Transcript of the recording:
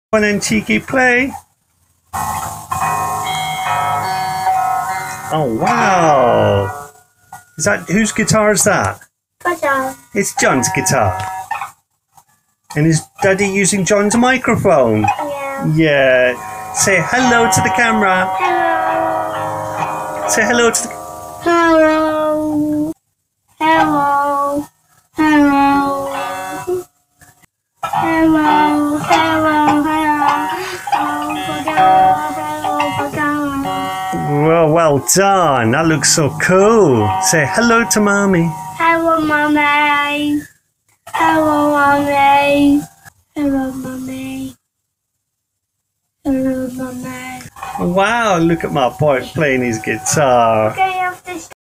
Come on then, Cheeky, play. Oh, wow. Is that, whose guitar is that? John. It's John's guitar. And is Daddy using John's microphone? Yeah. Yeah. Say hello to the camera. Hello. Say hello to the... Hello. Hello. Hello. Hello. Hello. Well done. That looks so cool. Say hello to Mommy. Hello, Mommy. Hello, Mommy. Hello, Mommy. Hello, Mommy. Wow, look at my boy playing his guitar. Okay, have this